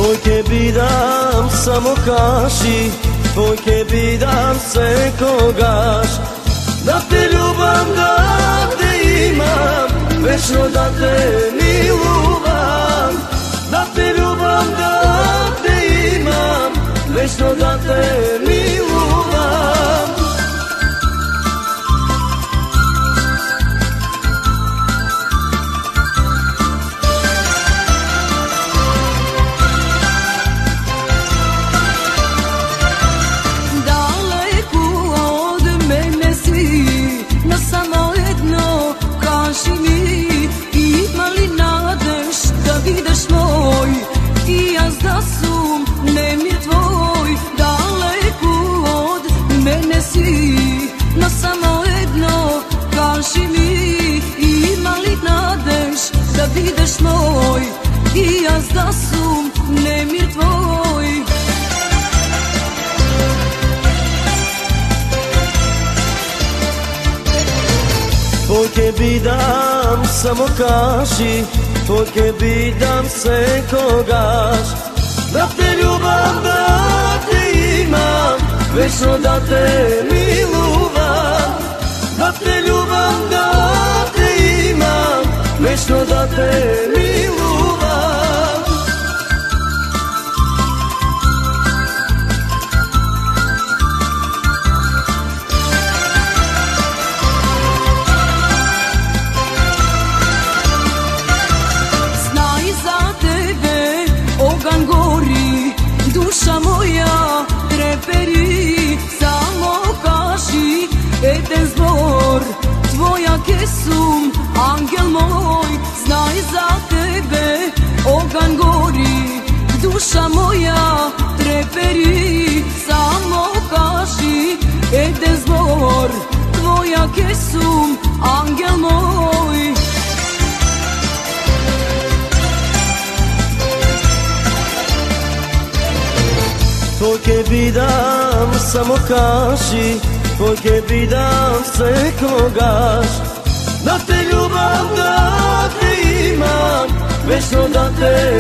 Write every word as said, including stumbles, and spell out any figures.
Tvoj ke bidam samo kaži, tvoj ke bidam se kogaš. Da te ljubam, da te imam, večno da te miluvam. Da te ljubam, da te imam, večno da te miluvam. Da sum nemir tvoj, daleko od mene si, no samo jedno kaži mi, ima li nadeš da budeš moj, i ja da sum nemir tvoj. Tvoj ke bidam samo kaži, tvoj ke bidam se kogaš. Da te ljubam, da te imam, večno da te miluvam. Da te ljubam, da te imam, večno da te miluvam. Znaj za tebe ogan gori, duša moja treperi, samo kaži jedan zbor, tvoja kesum, angel moj. Znaj za tebe ogan gori, duša moja treperi, samo kaži jedan zbor, tvoja kesum, angel moj. Tvoj ke bidam samo kaži, tvoj ke bidam se kogaš. Da te ljubam, da te imam, večno da te